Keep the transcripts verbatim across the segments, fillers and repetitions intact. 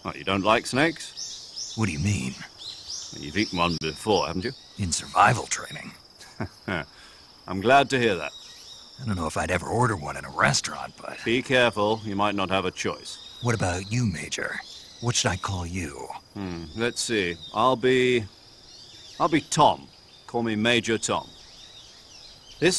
What, you don't like snakes? What do you mean? You've eaten one before, haven't you? In survival training. I'm glad to hear that. I don't know if I'd ever order one in a restaurant, but... Be careful, you might not have a choice. What about you, Major? What should I call you? Hmm, let's see. I'll be... I'll be Tom. Call me Major Tom. This...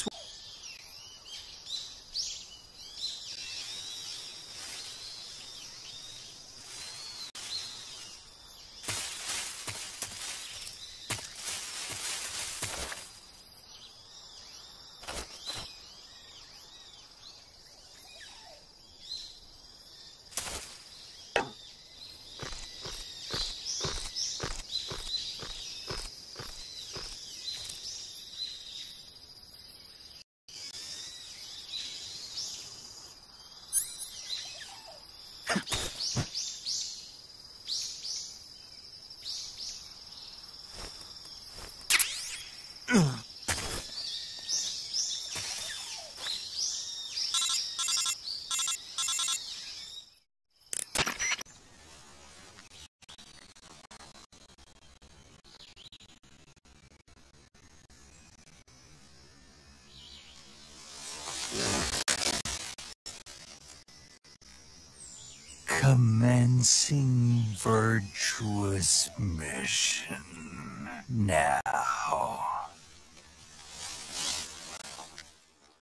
Commencing virtuous mission. Now.